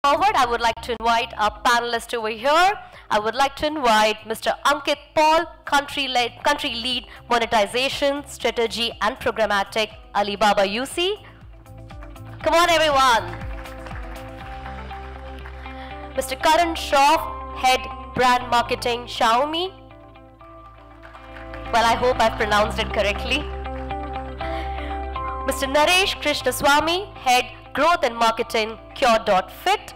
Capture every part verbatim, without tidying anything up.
Forward, I would like to invite our panelist over here. I would like to invite Mister Ankit Paul, Country Lead, Country Lead Monetization, Strategy and Programmatic, Alibaba U C. Come on, everyone. Mister Karan Shroff, Head Brand Marketing, Xiaomi. Well, I hope I've pronounced it correctly. Mister Naresh Krishnaswamy, Head Growth and Marketing, Cure dot Fit.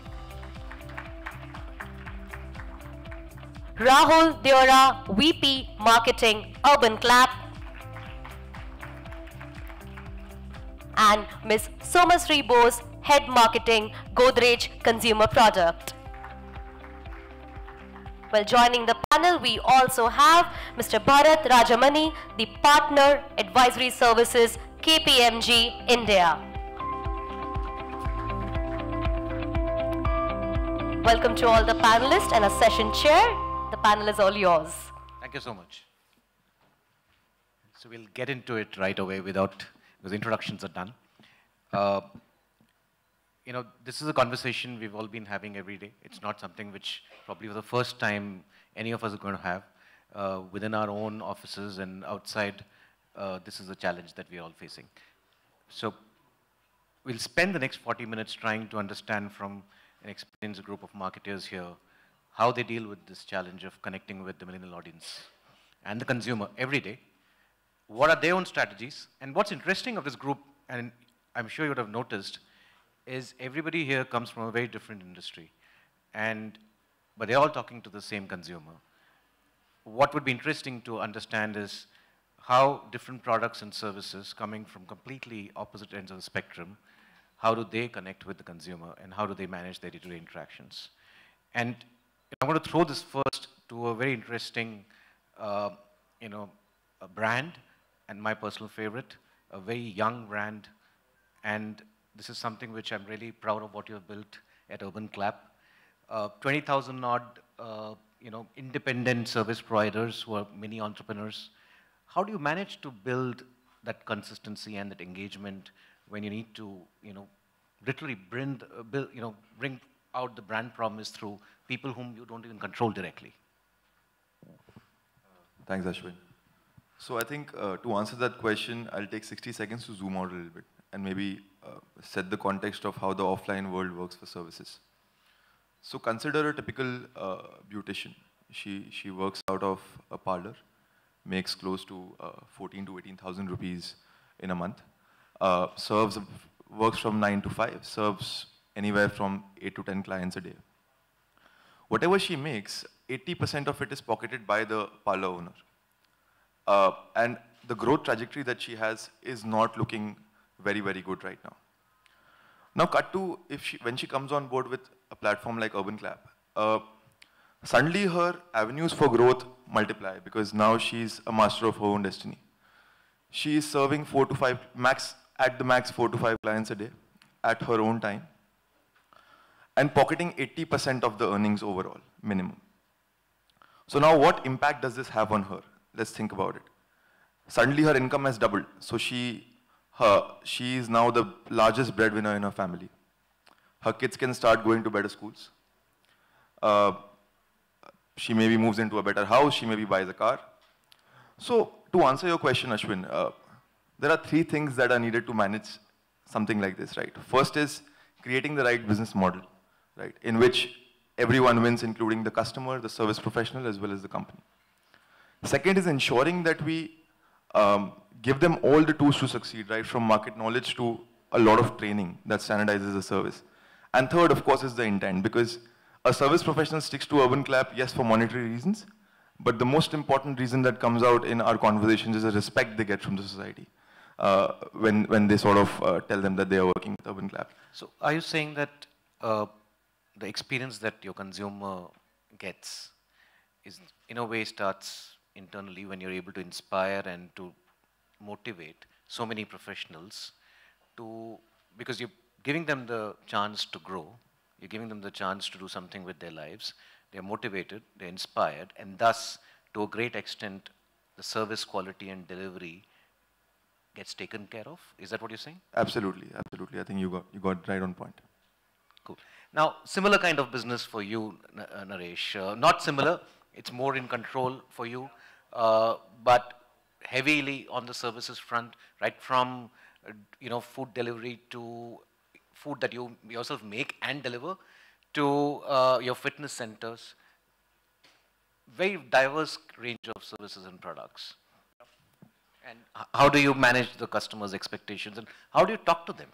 Rahul Deora, V P Marketing, Urban Clap. And Miz Somasri Bose, Head Marketing, Godrej Consumer Product. Well, joining the panel, we also have Mister Bharat Rajamani, the Partner Advisory Services, K P M G, India. Welcome to all the panelists and a session chair. The panel is all yours. Thank you so much. So we'll get into it right away without, because introductions are done. Uh, you know, this is a conversation we've all been having every day. It's not something which probably for the first time any of us are going to have uh, within our own offices and outside. Uh, this is a challenge that we're all facing. So we'll spend the next forty minutes trying to understand from an experienced group of marketers here how they deal with this challenge of connecting with the millennial audience and the consumer every day. What are their own strategies? And what's interesting of this group, and I'm sure you would have noticed, is everybody here comes from a very different industry. And, but they're all talking to the same consumer. What would be interesting to understand is how different products and services coming from completely opposite ends of the spectrum, how do they connect with the consumer and how do they manage their day-to-day interactions? And I'm going to throw this first to a very interesting, uh, you know, a brand and my personal favorite, a very young brand. And this is something which I'm really proud of what you have built at Urban Clap. Uh, twenty thousand odd, uh, you know, independent service providers who are mini entrepreneurs. How do you manage to build that consistency and that engagement when you need to, you know, literally bring, uh, build, you know, bring out the brand promise through people whom you don't even control directly? Thanks, Ashwin. So I think uh, to answer that question, I'll take sixty seconds to zoom out a little bit and maybe uh, set the context of how the offline world works for services. So consider a typical uh, beautician. She, she works out of a parlor, makes close to uh, fourteen to eighteen thousand rupees in a month, uh, serves, works from nine to five, serves anywhere from eight to ten clients a day. Whatever she makes, eighty percent of it is pocketed by the parlor owner. Uh, and the growth trajectory that she has is not looking very, very good right now. Now cut to if she, when she comes on board with a platform like Urban Clap, uh, suddenly her avenues for growth multiply because now she's a master of her own destiny. She is serving four to five, max, at the max four to five clients a day at her own time and pocketing eighty percent of the earnings overall, minimum. So now what impact does this have on her? Let's think about it. Suddenly her income has doubled. So she, her, she is now the largest breadwinner in her family. Her kids can start going to better schools. Uh, she maybe moves into a better house. She maybe buys a car. So to answer your question, Ashwin, uh, there are three things that are needed to manage something like this, right? First is creating the right business model, right? In which everyone wins, including the customer, the service professional, as well as the company. Second is ensuring that we um, give them all the tools to succeed, right? From market knowledge to a lot of training that standardizes the service. And third, of course, is the intent, because a service professional sticks to Urban Clap, yes, for monetary reasons, but the most important reason that comes out in our conversations is the respect they get from the society uh, when, when they sort of uh, tell them that they are working with Urban Clap. So are you saying that uh, the experience that your consumer gets is in a way starts internally when you're able to inspire and to motivate so many professionals to, because you're giving them the chance to grow, you're giving them the chance to do something with their lives, they're motivated, they're inspired, and thus, to a great extent, the service quality and delivery gets taken care of? Is that what you're saying? Absolutely, absolutely. I think you got, you got right on point. Cool. Now, similar kind of business for you, N- uh, Naresh. Uh, not similar, it's more in control for you, uh, but heavily on the services front, right from, uh, you know, food delivery to food that you yourself make and deliver to uh, your fitness centers. Very diverse range of services and products. And h- how do you manage the customers' expectations and how do you talk to them?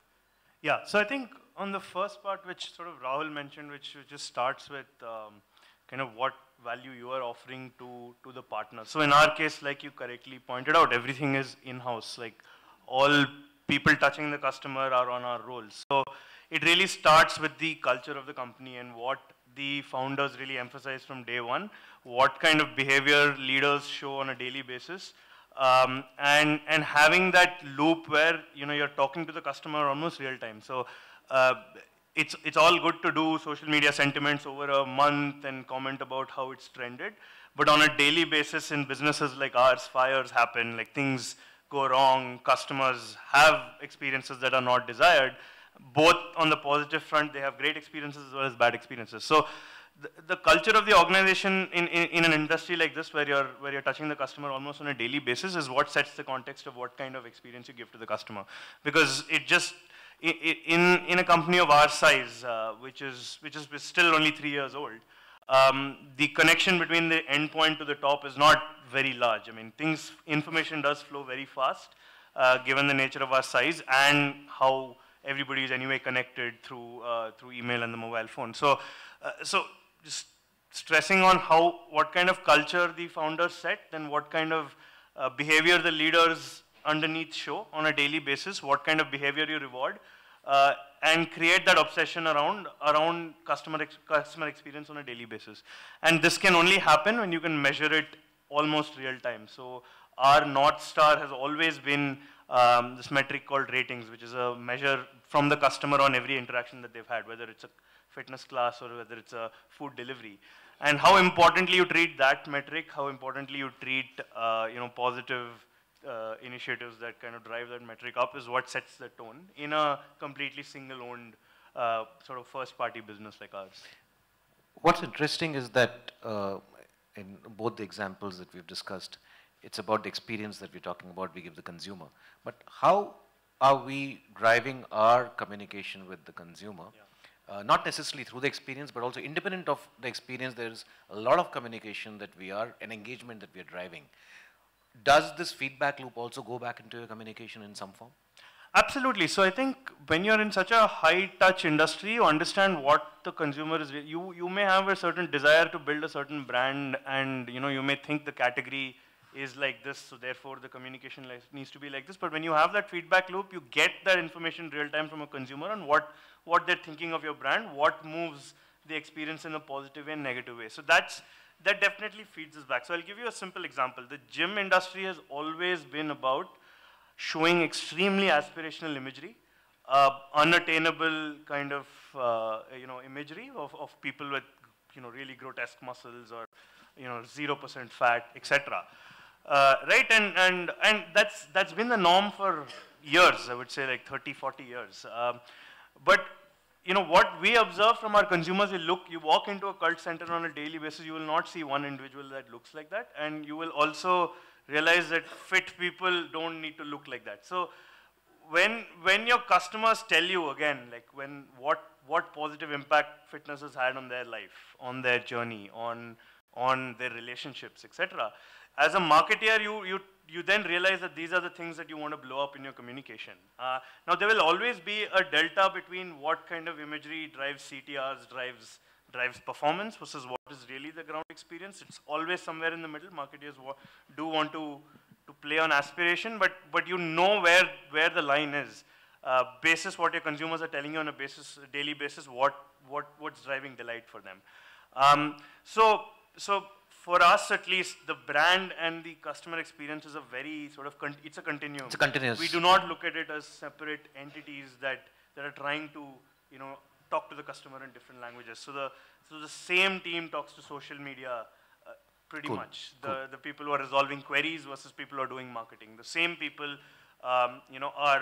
Yeah, so I think on the first part, which sort of Rahul mentioned, which just starts with um, kind of what value you are offering to, to the partner. So in our case, like you correctly pointed out, everything is in-house. Like all people touching the customer are on our rolls. So it really starts with the culture of the company and what the founders really emphasize from day one, what kind of behavior leaders show on a daily basis, um, and and having that loop where you know you're talking to the customer almost real time. So uh, it's it's all good to do social media sentiments over a month and comment about how it's trended, but on a daily basis in businesses like ours, fires happen, like things go wrong, customers have experiences that are not desired. Both on the positive front, they have great experiences as well as bad experiences. So the, the culture of the organization in, in, in an industry like this where you're, where you're touching the customer almost on a daily basis is what sets the context of what kind of experience you give to the customer. Because it just, in, in a company of our size, uh, which, is, which is still only three years old, um, the connection between the endpoint to the top is not very large. I mean, things, information does flow very fast, uh, given the nature of our size and how everybody is anyway connected through uh, through email and the mobile phone. So, uh, so just stressing on how what kind of culture the founders set, then what kind of uh, behavior the leaders underneath show on a daily basis, what kind of behavior you reward, uh, and create that obsession around around customer ex customer experience on a daily basis. And this can only happen when you can measure it almost real time. So our North Star has always been um, this metric called ratings, which is a measure from the customer on every interaction that they've had, whether it's a fitness class or whether it's a food delivery. And how importantly you treat that metric, how importantly you treat uh, you know, positive uh, initiatives that kind of drive that metric up is what sets the tone in a completely single-owned uh, sort of first-party business like ours. What's interesting is that uh, in both the examples that we've discussed, it's about the experience that we're talking about, we give the consumer. But how are we driving our communication with the consumer? Yeah. Uh, not necessarily through the experience, but also independent of the experience, there's a lot of communication that we are, and engagement that we are driving. Does this feedback loop also go back into your communication in some form? Absolutely. So I think when you're in such a high-touch industry, you understand what the consumer is. You you may have a certain desire to build a certain brand, and you know you may think the category is like this, so therefore the communication needs to be like this. But when you have that feedback loop, you get that information real time from a consumer on what what they're thinking of your brand, what moves the experience in a positive and negative way. So that's that definitely feeds us back. So I'll give you a simple example. The gym industry has always been about showing extremely aspirational imagery, uh, unattainable kind of uh, you know imagery of, of people with you know really grotesque muscles or you know zero percent fat, et cetera. Uh, right, and and and that's that's been the norm for years. I would say like thirty, forty years. Um, but you know what we observe from our consumers, you look, you walk into a cult center on a daily basis, you will not see one individual that looks like that, and you will also realize that fit people don't need to look like that. So when when your customers tell you again, like when what what positive impact fitness has had on their life, on their journey, on on their relationships, et cetera. As a marketeer, you you you then realize that these are the things that you want to blow up in your communication. Uh, now there will always be a delta between what kind of imagery drives C T Rs, drives drives performance versus what is really the ground experience. It's always somewhere in the middle. Marketeers wa do want to to play on aspiration, but but you know where where the line is. Uh, basis what your consumers are telling you on a basis a daily basis, what what what's driving delight for them. Um, so so for us at least, the brand and the customer experience is a very sort of con it's a continuum. It's a continuous. We do not look at it as separate entities that that are trying to you know talk to the customer in different languages. So the so the same team talks to social media uh, pretty cool. much. The Cool. the people who are resolving queries versus people who are doing marketing. The same people um, you know are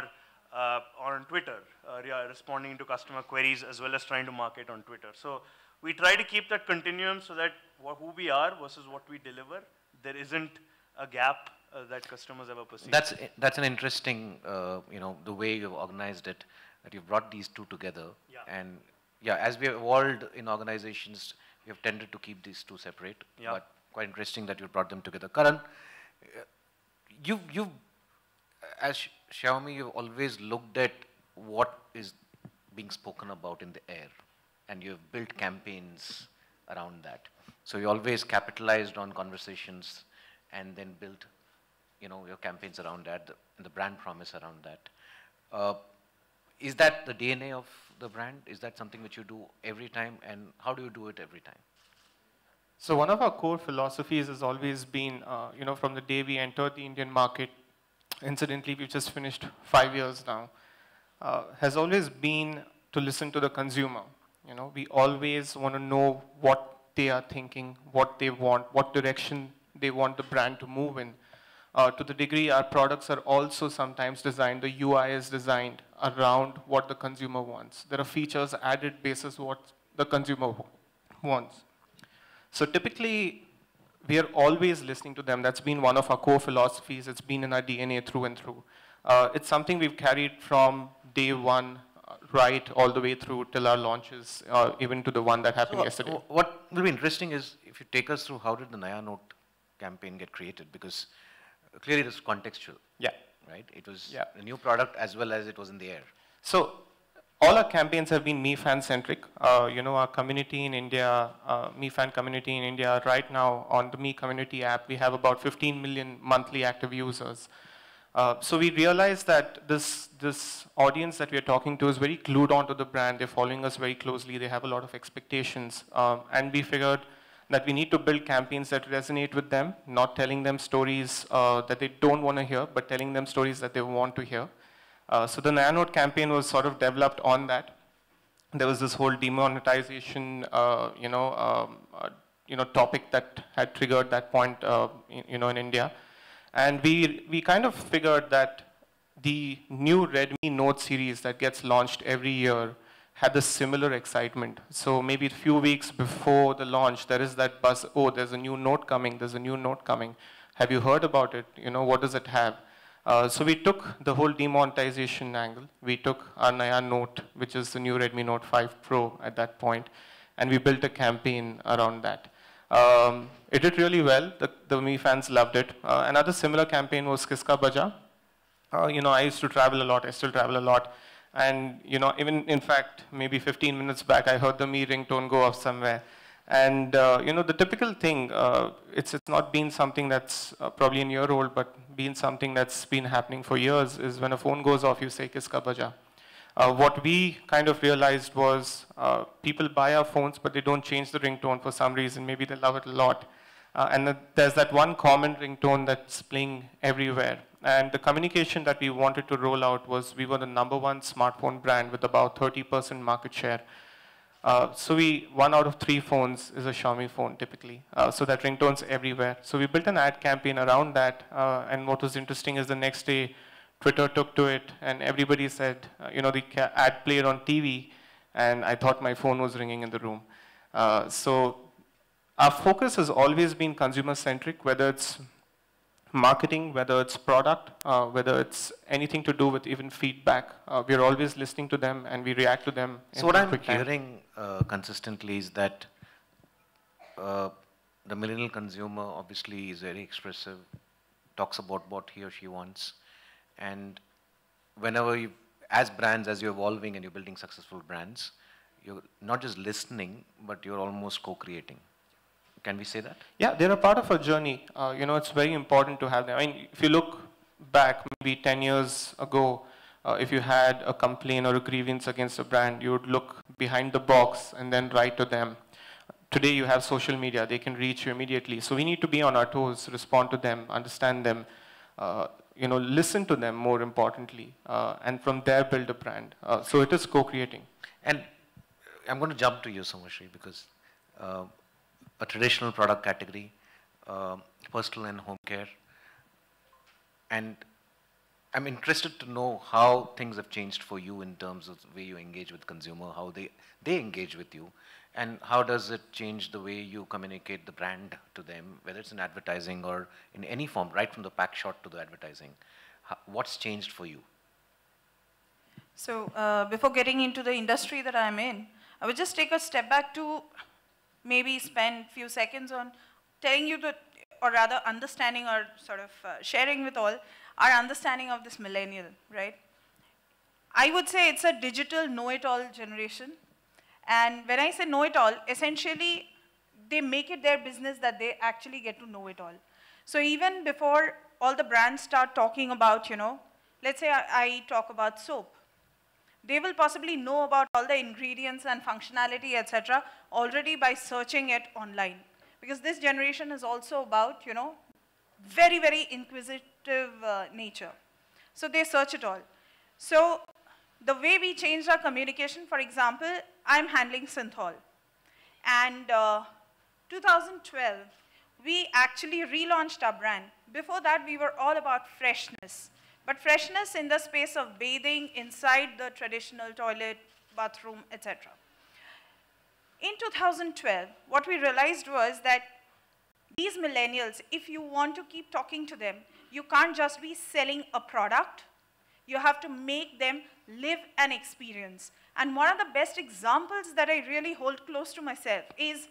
uh, on Twitter, uh, yeah, responding to customer queries as well as trying to market on Twitter. So we try to keep that continuum so that wh who we are versus what we deliver, there isn't a gap uh, that customers ever perceive. That's, that's an interesting, uh, you know, the way you've organized it, that you've brought these two together. Yeah. And yeah, as we have evolved in organizations, we have tended to keep these two separate. Yeah. But quite interesting that you brought them together. Karan, uh, you, you, as Xiaomi, you've always looked at what is being spoken about in the air, and you've built campaigns around that. So you always capitalized on conversations and then built, you know, your campaigns around that, the, and the brand promise around that. Uh, is that the D N A of the brand? Is that something which you do every time, and how do you do it every time? So one of our core philosophies has always been, uh, you know, from the day we entered the Indian market, incidentally, we've just finished five years now, uh, has always been to listen to the consumer. You know, we always want to know what they are thinking, what they want, what direction they want the brand to move in. Uh, to the degree our products are also sometimes designed, the U I is designed around what the consumer wants. There are features added basis what the consumer wants. So typically, we are always listening to them. That's been one of our core philosophies. It's been in our D N A through and through. Uh, it's something we've carried from day one, uh, right, all the way through till our launches, uh, even to the one that happened so, yesterday. What will be interesting is if you take us through how did the Naya Note campaign get created, because clearly it is contextual. Yeah. Right? It was Yeah. a new product as well as it was in the air. So all our campaigns have been Mi Fan centric. Uh, you know, our community in India, uh, Mi Fan community in India, right now on the Mi community app, we have about fifteen million monthly active users. Uh, so we realized that this, this audience that we are talking to is very glued onto the brand. They're following us very closely. They have a lot of expectations. Um, and we figured that we need to build campaigns that resonate with them, not telling them stories uh, that they don't want to hear, but telling them stories that they want to hear. Uh, so the Naya Note campaign was sort of developed on that. There was this whole demonetization, uh, you know, um, uh, you know, topic that had triggered that point, uh, in, you know, in India. And we, we kind of figured that the new Redmi Note series that gets launched every year had the similar excitement. So maybe a few weeks before the launch, there is that buzz, oh, there's a new Note coming, there's a new Note coming. Have you heard about it? You know, what does it have? Uh, so we took the whole demonetization angle. We took our Naya Note, which is the new Redmi Note five Pro at that point, and we built a campaign around that. Um, it did really well. The, the Mi fans loved it. Uh, another similar campaign was Kiska Baja. Uh, you know, I used to travel a lot. I still travel a lot. And, you know, even in fact, maybe fifteen minutes back, I heard the Mi ringtone go off somewhere. And, uh, you know, the typical thing, uh, it's, it's not been something that's uh, probably in your role, but been something that's been happening for years, is when a phone goes off, you say, Kiska Baja. Uh, what we kind of realized was uh, people buy our phones, but they don't change the ringtone for some reason. Maybe they love it a lot. Uh, and the, there's that one common ringtone that's playing everywhere. And the communication that we wanted to roll out was we were the number one smartphone brand with about thirty percent market share. Uh, so we, one out of three phones is a Xiaomi phone typically. Uh, so that ringtone's everywhere. So we built an ad campaign around that. Uh, and what was interesting is the next day, Twitter took to it, and everybody said, uh, you know, the ad played on T V, and I thought my phone was ringing in the room. Uh, so our focus has always been consumer-centric, whether it's marketing, whether it's product, uh, whether it's anything to do with even feedback. Uh, we're always listening to them, and we react to them. So what I'm hearing uh, consistently is that uh, the millennial consumer obviously is very expressive, talks about what he or she wants. And whenever you, as brands, as you're evolving and you're building successful brands, you're not just listening, but you're almost co-creating. Can we say that? Yeah, they're a part of a journey. Uh, you know, it's very important to have them. I mean, if you look back maybe ten years ago, uh, if you had a complaint or a grievance against a brand, you would look behind the box and then write to them. Today you have social media, they can reach you immediately. So we need to be on our toes, respond to them, understand them, uh, you know, listen to them more importantly, uh, and from there build a brand. Uh, so it is co-creating. And I'm going to jump to you, Somashri, because uh, a traditional product category, uh, personal and home care, and I'm interested to know how things have changed for you in terms of the way you engage with consumer, how they, they engage with you, and how does it change the way you communicate the brand to them, whether it's in advertising or in any form, right from the pack shot to the advertising. How, what's changed for you? So uh, before getting into the industry that I'm in, I would just take a step back to maybe spend a few seconds on telling you the, or rather understanding or sort of uh, sharing with all our understanding of this millennial, right? I would say it's a digital know-it-all generation. And when I say know-it-all, essentially, they make it their business that they actually get to know it all. So even before all the brands start talking about, you know, let's say I, I talk about soap, they will possibly know about all the ingredients and functionality, et cetera, already by searching it online. Because this generation is also about, you know, very, very inquisitive uh, nature. So they search it all. So the way we changed our communication, for example, I'm handling Synthol. And uh, two thousand twelve, we actually relaunched our brand. Before that, we were all about freshness. But freshness in the space of bathing inside the traditional toilet, bathroom, et cetera. In two thousand twelve, what we realized was that these millennials, if you want to keep talking to them, you can't just be selling a product. You have to make them live an experience. And one of the best examples that I really hold close to myself is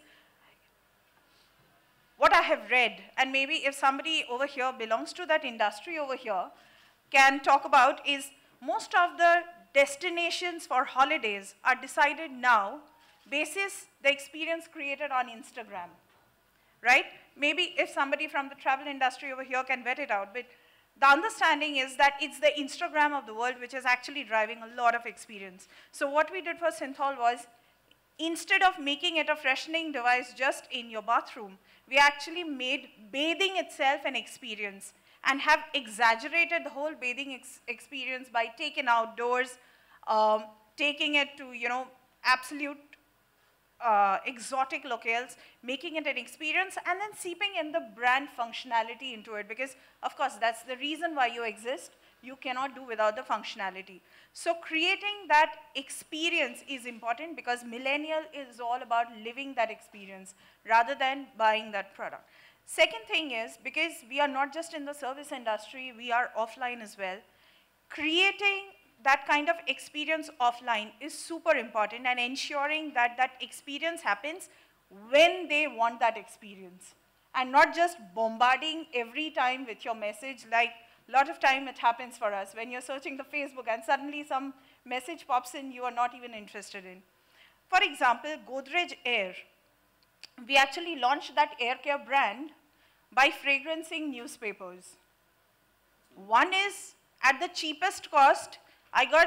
what I have read. And maybe if somebody over here belongs to that industry over here, can talk about is most of the destinations for holidays are decided now basis the experience created on Instagram, right? Maybe if somebody from the travel industry over here can vet it out, but the understanding is that it's the Instagram of the world which is actually driving a lot of experience. So what we did for Synthol was, instead of making it a freshening device just in your bathroom, we actually made bathing itself an experience and have exaggerated the whole bathing ex experience by taking outdoors, um, taking it to, you know, absolute uh, exotic locales, making it an experience, and then seeping in the brand functionality into it. Because, of course, that's the reason why you exist. You cannot do without the functionality. So creating that experience is important because millennial is all about living that experience rather than buying that product. Second thing is, because we are not just in the service industry, we are offline as well, creating that kind of experience offline is super important, and ensuring that that experience happens when they want that experience. And not just bombarding every time with your message, like a lot of time it happens for us when you're searching the Facebook and suddenly some message pops in you are not even interested in. For example, Godrej Air. We actually launched that air care brand by fragrancing newspapers. One is, at the cheapest cost, I got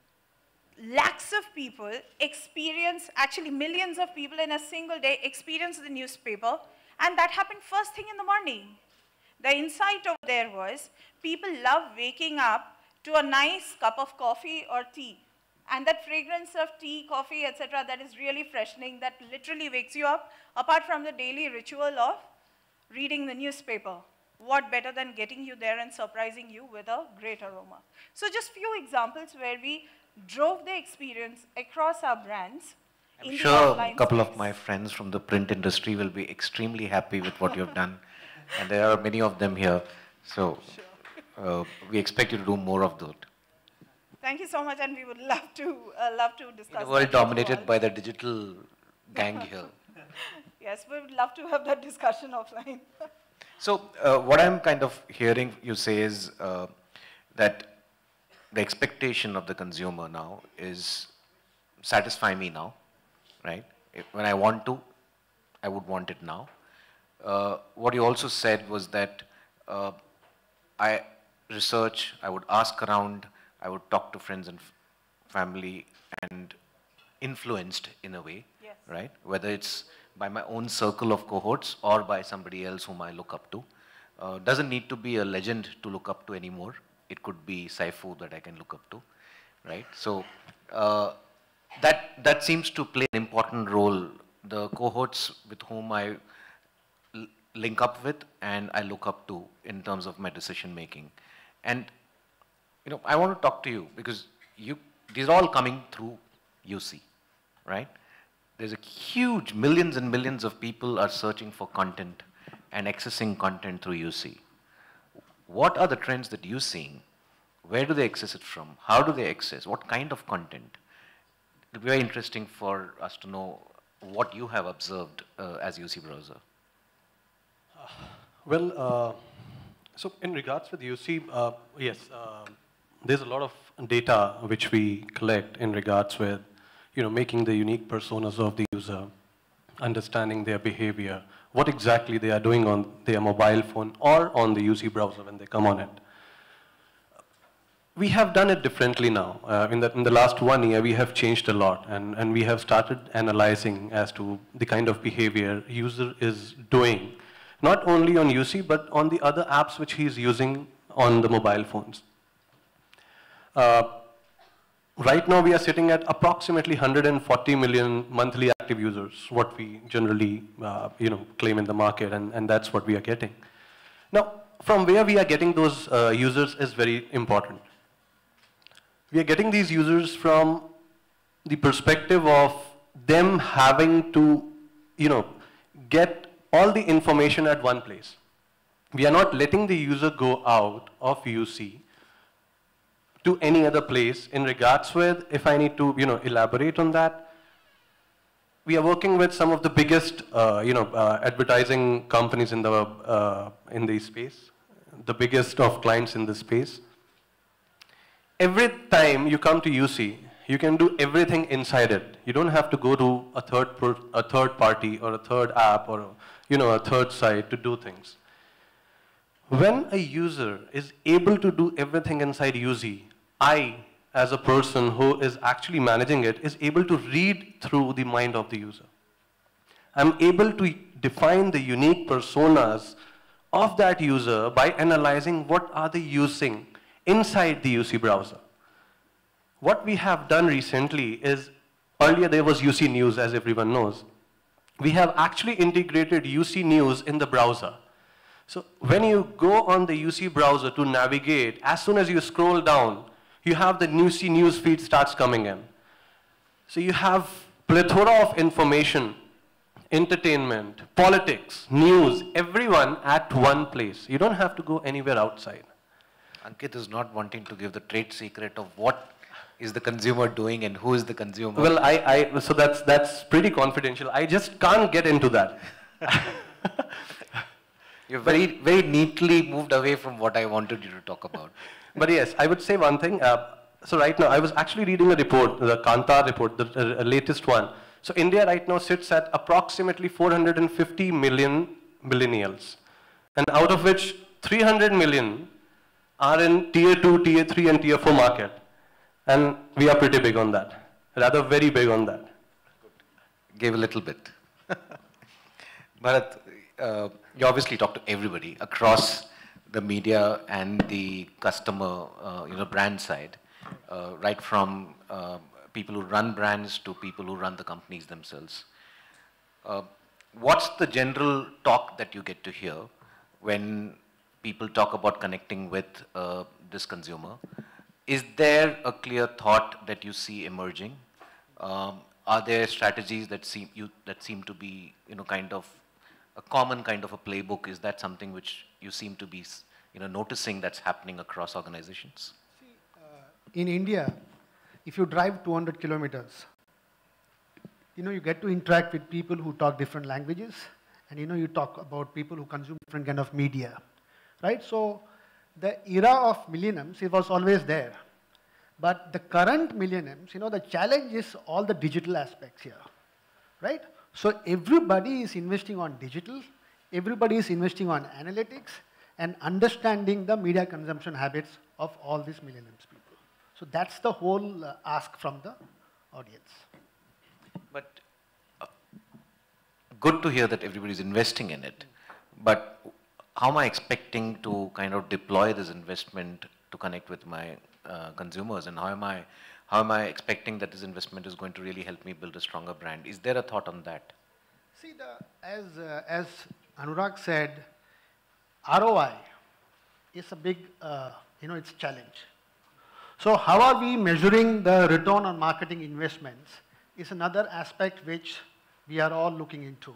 lakhs of people experience, actually millions of people in a single day experience the newspaper, and that happened first thing in the morning. The insight over there was, people love waking up to a nice cup of coffee or tea. And that fragrance of tea, coffee, et cetera, that is really freshening, that literally wakes you up, apart from the daily ritual of reading the newspaper. What better than getting you there and surprising you with a great aroma? So just few examples where we drove the experience across our brands. I'm sure a couple space. of my friends from the print industry will be extremely happy with what you've done. And there are many of them here. So uh, we expect you to do more of that. Thank you so much, and we would love to uh, love to discuss. In a world dominated by the digital gang here. Yes, we would love to have that discussion offline. So uh, what I'm kind of hearing you say is uh, that the expectation of the consumer now is satisfy me now, right? If, when I want to, I would want it now. Uh, what you also said was that uh, I research, I would ask around, I would talk to friends and family and influenced in a way, yes. right? Whether it's by my own circle of cohorts or by somebody else whom I look up to. Uh, doesn't need to be a legend to look up to anymore. It could be Saifu that I can look up to, right? So uh, that, that seems to play an important role. The cohorts with whom I link up with and I look up to in terms of my decision making. And you know, I want to talk to you because you, these are all coming through U C, right? There's a huge, millions and millions of people are searching for content and accessing content through U C. What are the trends that you're seeing? Where do they access it from? How do they access? What kind of content? It'll be very interesting for us to know what you have observed uh, as U C browser. Uh, well, uh, so in regards with U C, uh, yes, uh, there's a lot of data which we collect in regards with, you know, making the unique personas of the user, understanding their behavior, what exactly they are doing on their mobile phone or on the U C browser when they come on it. We have done it differently now. Uh, in, the, in the last one year, we have changed a lot, and, and we have started analyzing as to the kind of behavior user is doing, not only on U C, but on the other apps which he is using on the mobile phones. Uh, right now, we are sitting at approximately one hundred forty million monthly active users, what we generally uh, you know, claim in the market, and, and that's what we are getting. Now, from where we are getting those uh, users is very important. We are getting these users from the perspective of them having to, you know, get all the information at one place. We are not letting the user go out of U C to any other place in regards with, if I need to, you know, elaborate on that, we are working with some of the biggest, uh, you know, uh, advertising companies in the, uh, in the space, the biggest of clients in the space. Every time you come to U C, you can do everything inside it. You don't have to go to a third, per, a third party or a third app or, you know, a third site to do things. When a user is able to do everything inside U C, I, as a person who is actually managing it, is able to read through the mind of the user. I'm able to define the unique personas of that user by analyzing what are they using inside the U C browser. What we have done recently is, earlier there was U C News, as everyone knows. We have actually integrated U C News in the browser. So when you go on the U C browser to navigate, as soon as you scroll down, you have the U C News feed starts coming in. So you have plethora of information, entertainment, politics, news, everyone at one place. You don't have to go anywhere outside. Ankit is not wanting to give the trade secret of what is the consumer doing and who is the consumer. Well, I, I so that's that's pretty confidential. I just can't get into that. You're very, very neatly moved away from what I wanted you to talk about. But yes, I would say one thing. Uh, so right now, I was actually reading a report, the Kantar report, the uh, latest one. So India right now sits at approximately four hundred fifty million millennials, and out of which three hundred million are in tier two, tier three, and tier four market. And we are pretty big on that, rather very big on that. Gave a little bit. Bharat, uh, you obviously talk to everybody across the media and the customer, uh, you know, brand side, uh, right from uh, people who run brands to people who run the companies themselves. Uh, what's the general talk that you get to hear when people talk about connecting with uh, this consumer? Is there a clear thought that you see emerging? Um, are there strategies that seem you that seem to be, you know, kind of a common kind of a playbook? Is that something which you seem to be, you know, noticing that's happening across organizations? See, uh, in India, if you drive two hundred kilometers, you know, you get to interact with people who talk different languages, and you know, you talk about people who consume different kind of media. Right? So the era of millenniums, it was always there. But the current millenniums, you know, the challenge is all the digital aspects here. Right? So everybody is investing on digital, everybody is investing on analytics, and understanding the media consumption habits of all these millenniums people. So that's the whole uh, ask from the audience. But uh, good to hear that everybody's investing in it. But how am I expecting to kind of deploy this investment to connect with my uh, consumers, and how am I, how am I expecting that this investment is going to really help me build a stronger brand? Is there a thought on that? See, the, as, uh, as Anurag said, R O I is a big, uh, you know, it's a challenge. So how are we measuring the return on marketing investments is another aspect which we are all looking into.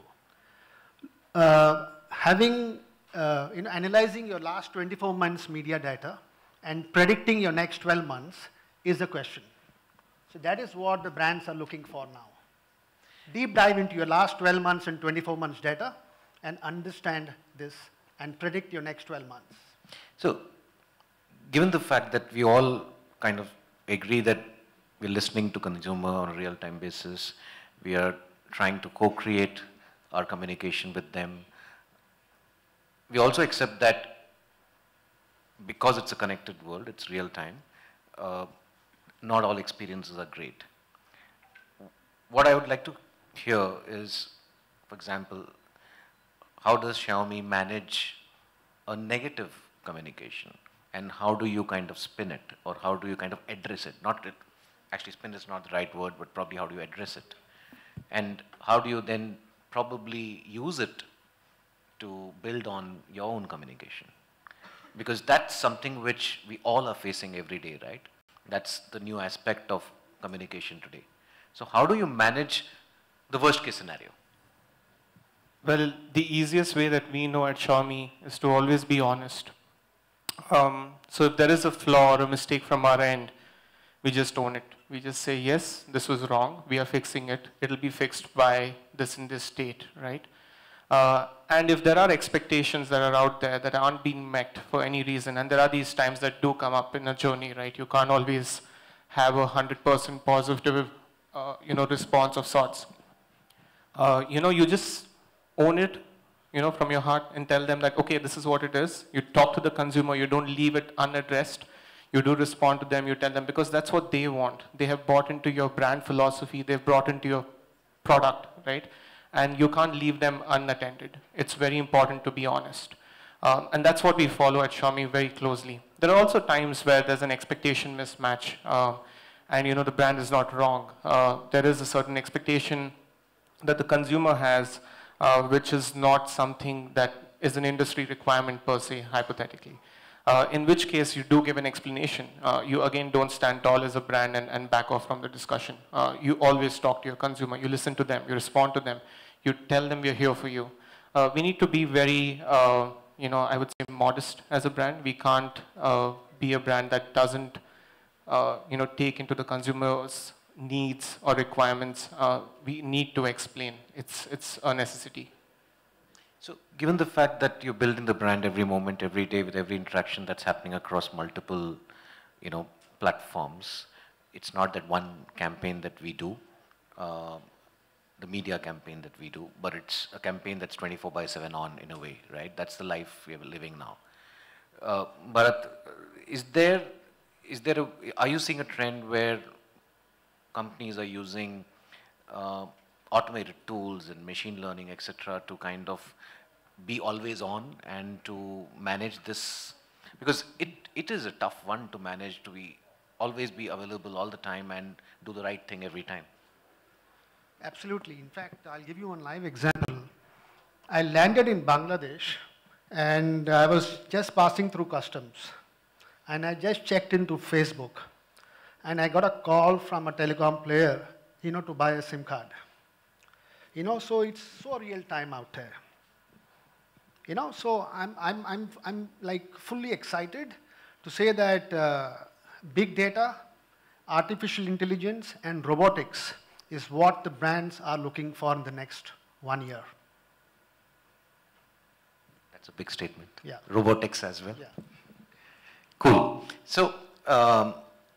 Uh, having, uh, in analyzing your last twenty-four months media data and predicting your next twelve months is the question. So that is what the brands are looking for now. Deep dive into your last twelve months and twenty-four months data and understand this and predict your next twelve months. So, given the fact that we all kind of agree that we're listening to consumer on a real-time basis, we are trying to co-create our communication with them. We also accept that because it's a connected world, it's real-time, uh, not all experiences are great. What I would like to hear is, for example, how does Xiaomi manage a negative communication? And how do you kind of spin it? Or how do you kind of address it? Not it, actually spin is not the right word, but probably how do you address it? And how do you then probably use it to build on your own communication? Because that's something which we all are facing every day, right? That's the new aspect of communication today. So how do you manage the worst case scenario? Well, the easiest way that we know at Xiaomi is to always be honest. Um, so if there is a flaw or a mistake from our end, we just own it. We just say, yes, this was wrong, we are fixing it, it'll be fixed by this in this state, right? Uh, and if there are expectations that are out there that aren't being met for any reason, and there are these times that do come up in a journey, right? You can't always have a one hundred percent positive uh, you know, response of sorts. Uh, you know, you just own it, you know, from your heart and tell them that, okay, this is what it is. You talk to the consumer, you don't leave it unaddressed. You do respond to them, you tell them, because that's what they want. They have bought into your brand philosophy, they've brought into your product, right? And you can't leave them unattended. It's very important to be honest. Um, and that's what we follow at Xiaomi very closely. There are also times where there's an expectation mismatch, uh, and you know, the brand is not wrong. Uh, there is a certain expectation that the consumer has, uh, which is not something that is an industry requirement per se, hypothetically. Uh, in which case you do give an explanation. Uh, you again don't stand tall as a brand and, and back off from the discussion. Uh, you always talk to your consumer, you listen to them, you respond to them, you tell them we're here for you. Uh, we need to be very, uh, you know, I would say modest as a brand. We can't uh, be a brand that doesn't, uh, you know, take into the consumer's needs or requirements. Uh, we need to explain. It's, it's a necessity. So given the fact that you're building the brand every moment, every day, with every interaction that's happening across multiple, you know, platforms, it's not that one campaign that we do, uh, the media campaign that we do, but it's a campaign that's twenty-four by seven on in a way, right? That's the life we are living now. Uh, but is there, is there a, are you seeing a trend where companies are using uh, automated tools and machine learning, et cetera, to kind of be always on and to manage this? Because it, it is a tough one to manage, to be always be available all the time and do the right thing every time. Absolutely. In fact, I'll give you one live example. I landed in Bangladesh and I was just passing through customs and I just checked into Facebook and I got a call from a telecom player, you know, to buy a SIM card. You know, so it's so real time out there. You know, so I'm, I'm, I'm, I'm like fully excited to say that uh, big data, artificial intelligence, and robotics is what the brands are looking for in the next one year. That's a big statement. Yeah. Robotics as well. Yeah. Cool. So, um,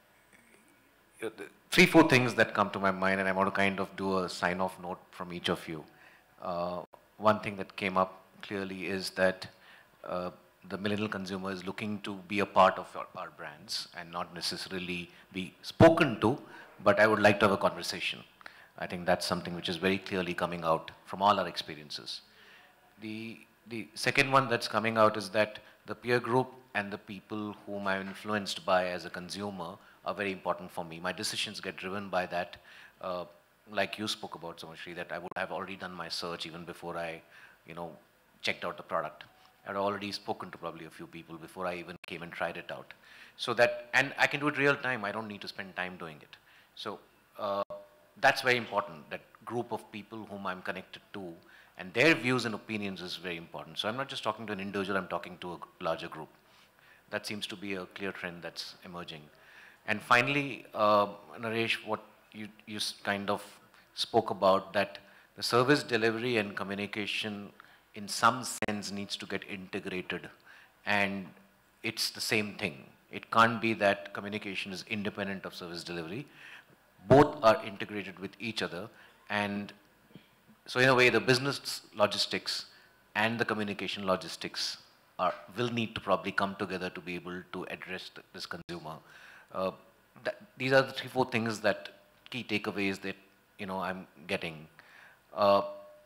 three, four things that come to my mind, and I want to kind of do a sign-off note from each of you. Uh, one thing that came up clearly is that uh, the millennial consumer is looking to be a part of our, our brands and not necessarily be spoken to, but I would like to have a conversation. I think that's something which is very clearly coming out from all our experiences. The, the second one that's coming out is that the peer group and the people whom I'm influenced by as a consumer are very important for me. My decisions get driven by that. Uh, like you spoke about, Somashri, that I would have already done my search even before I, you know, checked out the product. I'd already spoken to probably a few people before I even came and tried it out. So that, and I can do it real time. I don't need to spend time doing it. So uh, that's very important, that group of people whom I'm connected to and their views and opinions is very important. So I'm not just talking to an individual, I'm talking to a larger group. That seems to be a clear trend that's emerging. And finally, uh, Naresh, what you, you kind of spoke about, that the service delivery and communication in some sense needs to get integrated, and it's the same thing. It can't be that communication is independent of service delivery. Both are integrated with each other, and so in a way the business logistics and the communication logistics are, will need to probably come together to be able to address the, this consumer. Uh, that, these are the three, four things that key takeaways that you know I'm getting. Uh,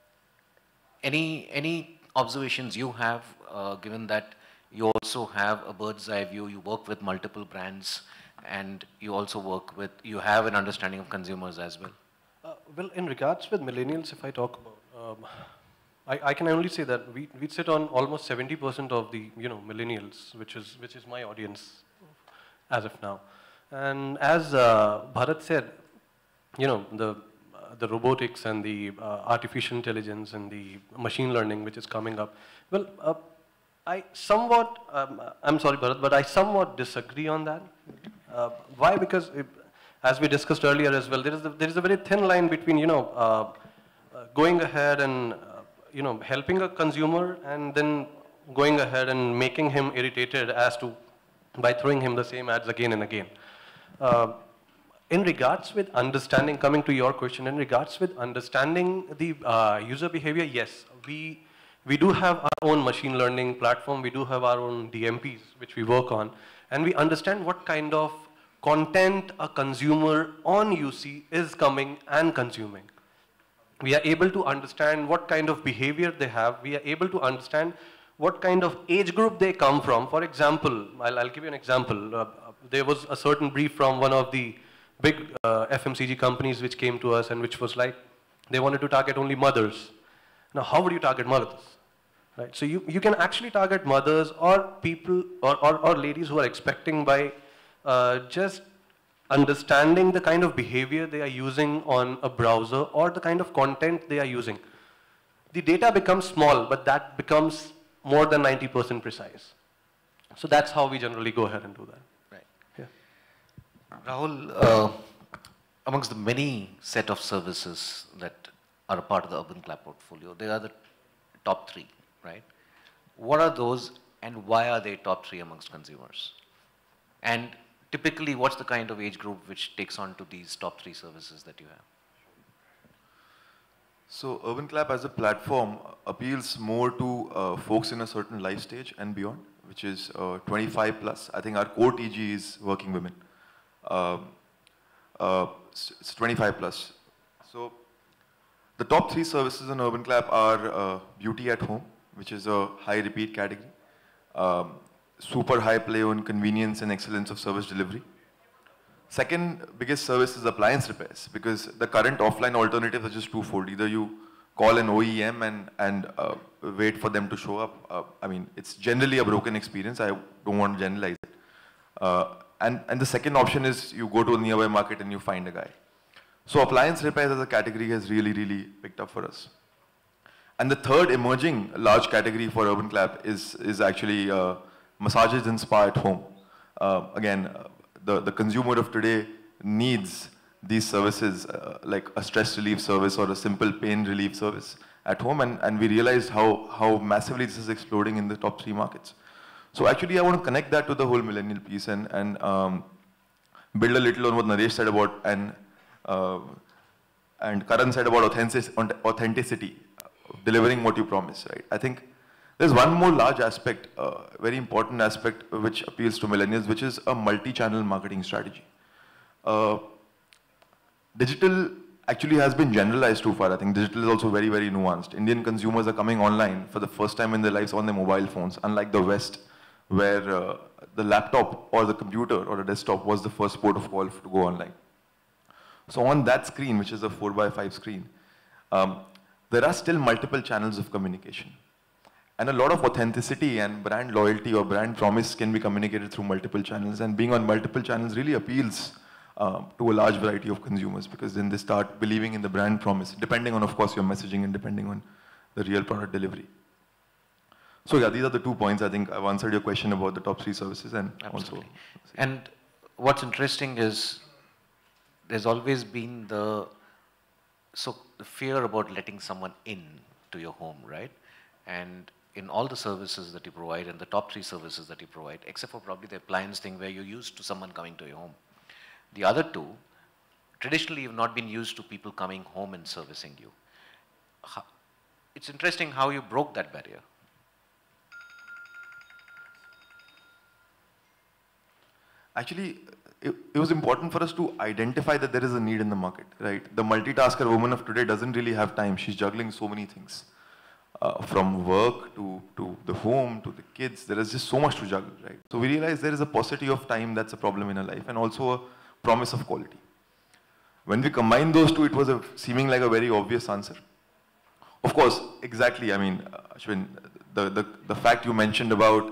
any any observations you have, uh, given that you also have a bird's eye view, you work with multiple brands, and you also work with, you have an understanding of consumers as well? Uh, well, in regards with millennials, if I talk about, um, I, I can only say that we, we sit on almost seventy percent of the, you know, millennials, which is, which is my audience as of now. And as uh, Bharat said, you know, the, uh, the robotics and the uh, artificial intelligence and the machine learning which is coming up, well, uh, I somewhat, um, I'm sorry Bharat, but I somewhat disagree on that. Uh, why? Because it, as we discussed earlier as well, there is a, there is a very thin line between, you know, uh, uh, going ahead and, uh, you know, helping a consumer and then going ahead and making him irritated as to, by throwing him the same ads again and again. Uh, in regards with understanding, coming to your question, in regards with understanding the uh, user behavior, yes, we, we do have our own machine learning platform, we do have our own D M Ps which we work on, and we understand what kind of content a consumer on U C is coming and consuming. We are able to understand what kind of behavior they have. We are able to understand what kind of age group they come from. For example, I'll, I'll give you an example. Uh, there was a certain brief from one of the big uh, F M C G companies which came to us and which was like, they wanted to target only mothers. Now, how would you target mothers? Right? So you, you can actually target mothers or people or, or, or ladies who are expecting by uh, just understanding the kind of behavior they are using on a browser or the kind of content they are using. The data becomes small, but that becomes more than ninety percent precise. So that's how we generally go ahead and do that. Right. Yeah. Rahul, uh, amongst the many set of services that are a part of the Urban Clap portfolio, there are the top three, right? What are those and why are they top three amongst consumers? And typically, what's the kind of age group which takes on to these top three services that you have? So Urban Clap as a platform appeals more to uh, folks in a certain life stage and beyond, which is uh, twenty-five plus. I think our core T G is working women. Um, uh, it's twenty-five plus. So the top three services in Urban Clap are uh, beauty at home, which is a high repeat category. Um, super high play on convenience and excellence of service delivery. Second biggest service is appliance repairs, because the current offline alternatives are just twofold. Either you call an O E M and, and uh, wait for them to show up. Uh, I mean, it's generally a broken experience. I don't want to generalize it. Uh, and, and the second option is you go to a nearby market and you find a guy. So appliance repairs as a category has really, really picked up for us. And the third emerging large category for Urban Clap is, is actually uh, massages and spa at home. Uh, again, uh, the, the consumer of today needs these services uh, like a stress relief service or a simple pain relief service at home, and, and we realized how, how massively this is exploding in the top three markets. So actually I want to connect that to the whole millennial piece and, and um, build a little on what Naresh said about, and, uh, and Karan said about authentic, authenticity, delivering what you promise, right? I think there's one more large aspect, uh, very important aspect which appeals to millennials, which is a multi-channel marketing strategy. Uh, digital actually has been generalized too far. I think digital is also very, very nuanced. Indian consumers are coming online for the first time in their lives on their mobile phones, unlike the West, where uh, the laptop or the computer or the desktop was the first port of call to go online. So on that screen, which is a four by five screen, um, there are still multiple channels of communication. And a lot of authenticity and brand loyalty or brand promise can be communicated through multiple channels. And being on multiple channels really appeals uh, to a large variety of consumers, because then they start believing in the brand promise, depending on, of course, your messaging and depending on the real product delivery. So yeah, these are the two points. I think I've answered your question about the top three services and Absolutely. also. And what's interesting is there's always been the, so the fear about letting someone in to your home, right? And in all the services that you provide and the top three services that you provide, except for probably the appliance thing where you're used to someone coming to your home. The other two, traditionally you've not been used to people coming home and servicing you. How, it's interesting how you broke that barrier. Actually, it, it was important for us to identify that there is a need in the market, right? The multitasker woman of today doesn't really have time. She's juggling so many things. Uh, from work to, to the home to the kids, there is just so much to juggle, right? So we realized there is a paucity of time that's a problem in her life and also a promise of quality. When we combined those two, it was a, seeming like a very obvious answer. Of course, exactly, I mean, uh, Ashwin, the, the, the fact you mentioned about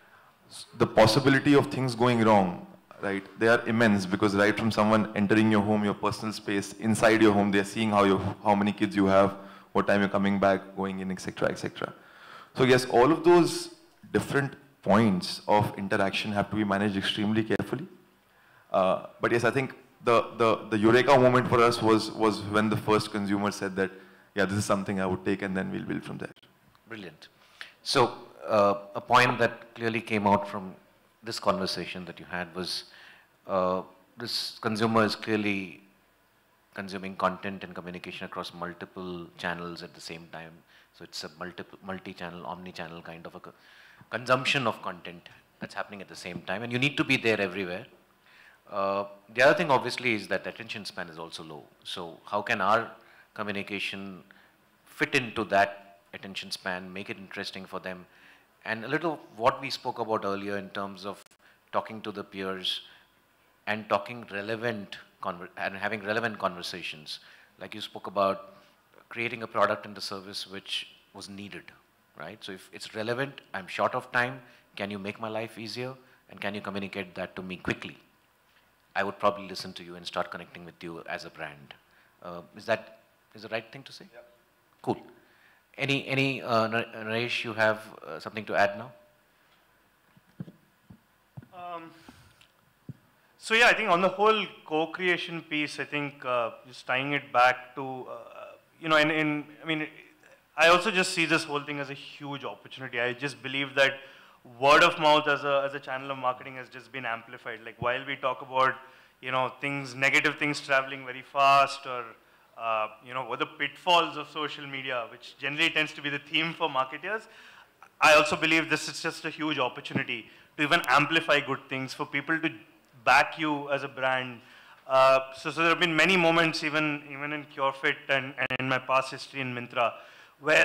the possibility of things going wrong, right? They are immense, because right from someone entering your home, your personal space, inside your home, they're seeing how, you, how many kids you have, what time you're coming back, going in, et cetera, et cetera. So yes, all of those different points of interaction have to be managed extremely carefully. Uh, but yes, I think the, the, the eureka moment for us was, was when the first consumer said that, yeah, this is something I would take, and then we'll build from there. Brilliant. So uh, a point that clearly came out from this conversation that you had was uh, this consumer is clearly consuming content and communication across multiple channels at the same time. So it's a multiple, multi-channel, omni-channel kind of a co consumption of content that's happening at the same time, and you need to be there everywhere. Uh, the other thing obviously is that attention span is also low. So how can our communication fit into that attention span, make it interesting for them? And a little what we spoke about earlier in terms of talking to the peers and talking relevant and having relevant conversations. Like you spoke about creating a product and a service which was needed, right? So if it's relevant, I'm short of time, can you make my life easier? And can you communicate that to me quickly? I would probably listen to you and start connecting with you as a brand. Uh, is that is the right thing to say? Yeah. Cool. Any, any uh, Naresh, you have uh, something to add now? Um, So yeah, I think on the whole co-creation piece, I think uh, just tying it back to, uh, you know, in, in, I mean, I also just see this whole thing as a huge opportunity. I just believe that word of mouth as a, as a channel of marketing has just been amplified. Like while we talk about, you know, things, negative things traveling very fast, or, uh, you know, what the pitfalls of social media, which generally tends to be the theme for marketers, I also believe this is just a huge opportunity to even amplify good things, for people to back you as a brand. Uh, so, so there have been many moments, even, even in CureFit and, and in my past history in Myntra, where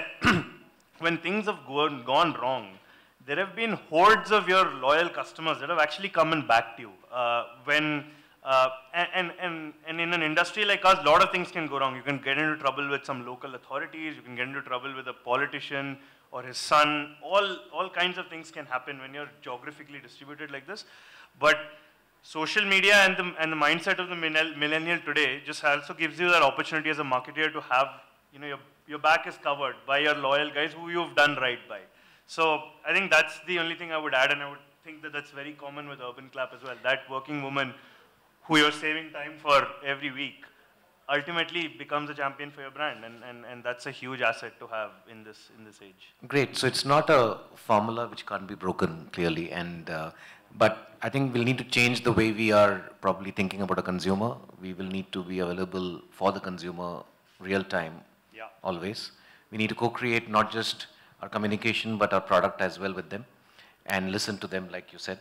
when things have gone, gone wrong, there have been hordes of your loyal customers that have actually come and backed you. Uh, when, uh, and, and, and in an industry like us, a lot of things can go wrong. You can get into trouble with some local authorities, you can get into trouble with a politician or his son. All, all kinds of things can happen when you're geographically distributed like this. But social media and the, and the mindset of the millennial today just also gives you that opportunity as a marketer to have, you know, your, your back is covered by your loyal guys who you've done right by. So I think that's the only thing I would add, and I would think that that's very common with Urban Clap as well. That working woman who you're saving time for every week ultimately becomes a champion for your brand, and, and, and that's a huge asset to have in this, in this age. Great. So it's not a formula which can't be broken clearly, and uh, but I think we'll need to change the way we are probably thinking about a consumer. We will need to be available for the consumer real time, yeah. always. We need to co-create not just our communication, but our product as well with them, and listen to them, like you said.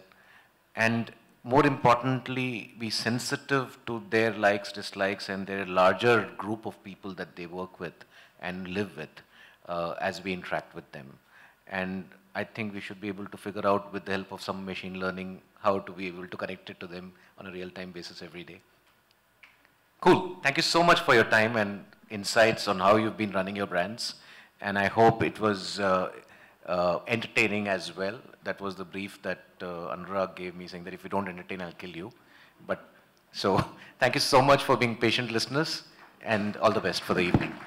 And more importantly, be sensitive to their likes, dislikes, and their larger group of people that they work with and live with uh, as we interact with them. And I think we should be able to figure out, with the help of some machine learning, how to be able to connect it to them on a real-time basis every day. Cool. Thank you so much for your time and insights on how you've been running your brands. And I hope it was uh, uh, entertaining as well. That was the brief that uh, Anurag gave me, saying that if you don't entertain, I'll kill you. But so, thank you so much for being patient listeners, and all the best for the evening.